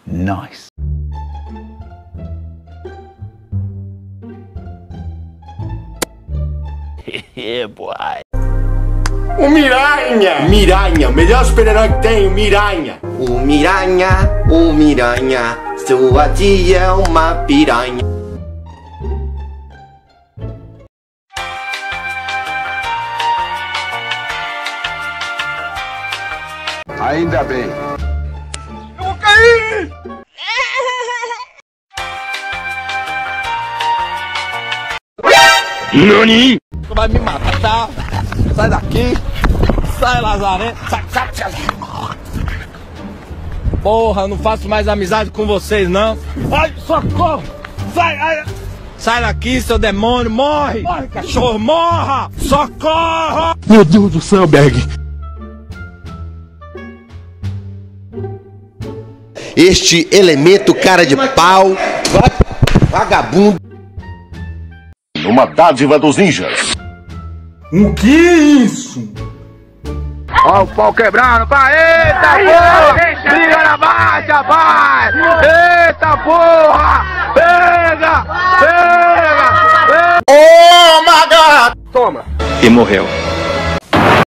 Nice. Yeah, boy. O Miranha! Miranha, o melhor super-herói que tem, o Miranha! O Miranha, sua tia é uma piranha. Ainda bem. Eu vou cair! Nani? Tu vai me matar, tá? Sai daqui. Sai, Lazarento. Sai. Porra, não faço mais amizade com vocês, não. Ai, socorro. Sai, ai. Sai daqui, seu demônio. Morre. Morre, cachorro. Morra. Socorro. Meu Deus do céu, Berg. Este elemento cara de pau, vagabundo. Uma dádiva dos ninjas. O que é isso? Ó o pau quebrando, pai! Eita porra! Briga na marcha, pai! Eita porra! Pega! Ô, Maga! Toma! E morreu.